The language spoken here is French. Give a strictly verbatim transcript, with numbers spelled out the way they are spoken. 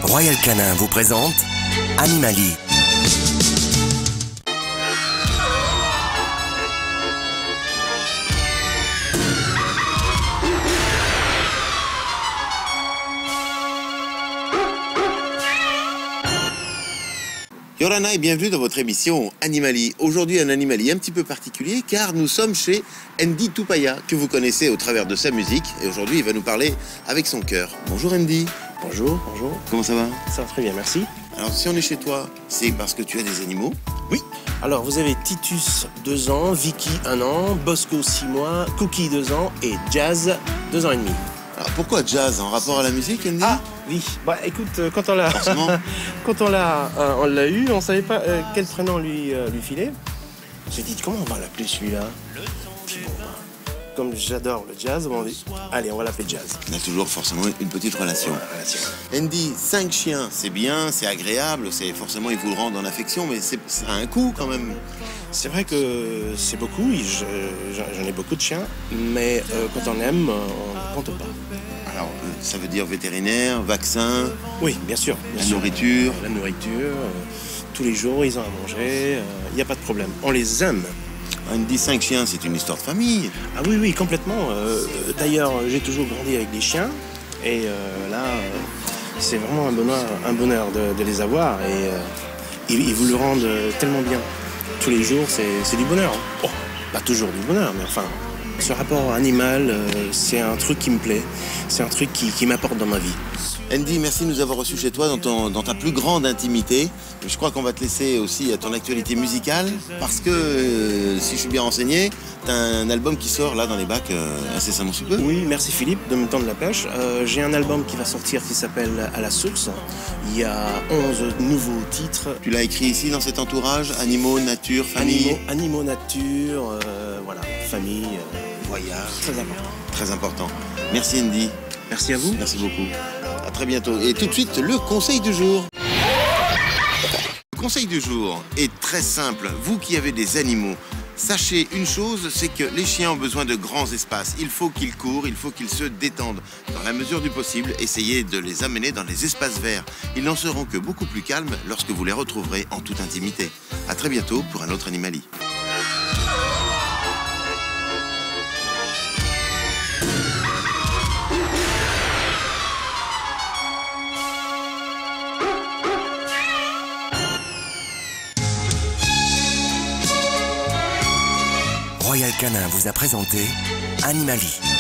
Royal Canin vous présente Animali. Yorana et bienvenue dans votre émission Animali. Aujourd'hui un Animali un petit peu particulier car nous sommes chez Andy Toupaya que vous connaissez au travers de sa musique et aujourd'hui il va nous parler avec son cœur. Bonjour Andy. Bonjour, bonjour. Comment ça va? Ça va très bien, merci. Alors si on est chez toi, c'est parce que tu as des animaux? Oui. Alors vous avez Titus, deux ans, Vicky, un an, Bosco, six mois, Cookie, deux ans et Jazz, deux ans et demi. Alors pourquoi Jazz en rapport à la musique, Andy? Ah oui, bah écoute, euh, quand on l'a quand on l'a euh, on l'a eu, on savait pas euh, quel prénom lui euh, lui filer. J'ai dit comment on va l'appeler celui-là. Puis bon, bah, comme j'adore le jazz, on dit allez, on va l'appeler Jazz. On a toujours forcément une petite relation. Ouais, relation. Andy, cinq chiens, c'est bien, c'est agréable, c'est forcément ils vous le rendent en affection, mais c'est ça a un coût quand même. C'est vrai que c'est beaucoup, je- j'en ai beaucoup de chiens, mais euh, quand on aime, on ne compte pas. Alors euh, ça veut dire vétérinaire, vaccin, Oui, bien sûr. Bien la sûr. nourriture. La nourriture, euh, tous les jours ils ont à manger, il n'y a pas de problème. On les aime. Andy, cinq chiens, c'est une histoire de famille. Ah oui, oui, complètement. Euh, D'ailleurs, j'ai toujours grandi avec des chiens et euh, là, euh, c'est vraiment un bonheur, un bonheur de, de les avoir et euh, ils, ils vous le rendent tellement bien. Tous les jours, c'est du bonheur. Hein. Oh, pas toujours du bonheur, mais enfin, ce rapport animal, euh, c'est un truc qui me plaît. C'est un truc qui, qui m'apporte dans ma vie. Andy, merci de nous avoir reçus chez toi dans, ton, dans ta plus grande intimité. Je crois qu'on va te laisser aussi à ton actualité musicale parce que, euh, si je suis bien renseigné, tu as un album qui sort là dans les bacs euh, incessamment sous peu. Oui, merci Philippe de me tendre la pêche. Euh, J'ai un album qui va sortir qui s'appelle À la source. Il y a onze nouveaux titres. Tu l'as écrit ici dans cet entourage, animaux, nature, famille. Animaux, animaux nature, euh, voilà, famille, euh, voyage, très important. Très important. Merci Andy. Merci à vous. Merci beaucoup. À très bientôt. Et tout de suite, le conseil du jour. Le conseil du jour est très simple. Vous qui avez des animaux, sachez une chose, c'est que les chiens ont besoin de grands espaces. Il faut qu'ils courent, il faut qu'ils se détendent. Dans la mesure du possible, essayez de les amener dans les espaces verts. Ils n'en seront que beaucoup plus calmes lorsque vous les retrouverez en toute intimité. À très bientôt pour un autre Animali. Royal Canin vous a présenté Animali.